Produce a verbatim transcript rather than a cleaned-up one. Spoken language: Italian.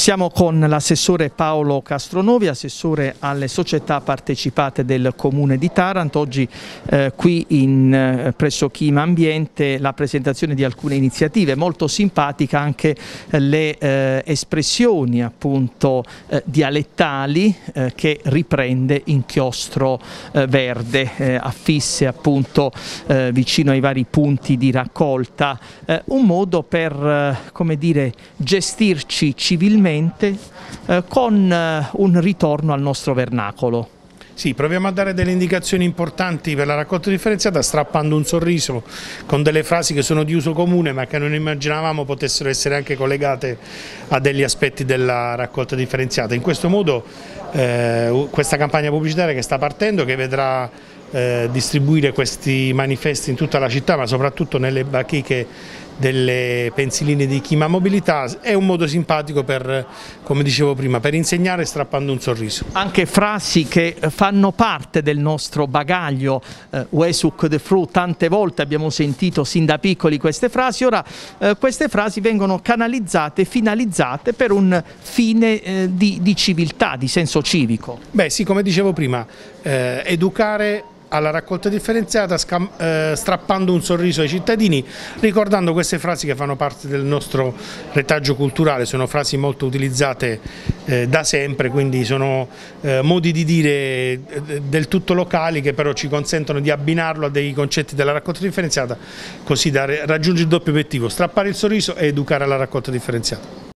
Siamo con l'assessore Paolo Castronovi, assessore alle società partecipate del Comune di Taranto. Oggi eh, qui in, eh, presso Chima Ambiente la presentazione di alcune iniziative, molto simpatica anche eh, le eh, espressioni appunto eh, dialettali eh, che riprende Inchiostro eh, Verde, eh, affisse appunto eh, vicino ai vari punti di raccolta, eh, un modo per eh, come dire, gestirci civilmente eh, con eh, un ritorno al nostro vernacolo. Sì, proviamo a dare delle indicazioni importanti per la raccolta differenziata strappando un sorriso con delle frasi che sono di uso comune ma che non immaginavamo potessero essere anche collegate a degli aspetti della raccolta differenziata. In questo modo eh, questa campagna pubblicitaria che sta partendo, che vedrà eh, distribuire questi manifesti in tutta la città ma soprattutto nelle bacheche delle pensiline di Chima Mobilità, è un modo simpatico per, come dicevo prima, per insegnare strappando un sorriso. Anche frasi che fanno parte del nostro bagaglio, eh, Uesuk de Fru, tante volte abbiamo sentito sin da piccoli queste frasi, ora eh, queste frasi vengono canalizzate, finalizzate per un fine eh, di, di civiltà, di senso civico. Beh sì, come dicevo prima, eh, educare alla raccolta differenziata, eh, strappando un sorriso ai cittadini, ricordando queste frasi che fanno parte del nostro retaggio culturale. Sono frasi molto utilizzate eh, da sempre, quindi sono eh, modi di dire eh, del tutto locali che però ci consentono di abbinarlo a dei concetti della raccolta differenziata, così da raggiungere il doppio obiettivo: strappare il sorriso e educare alla raccolta differenziata.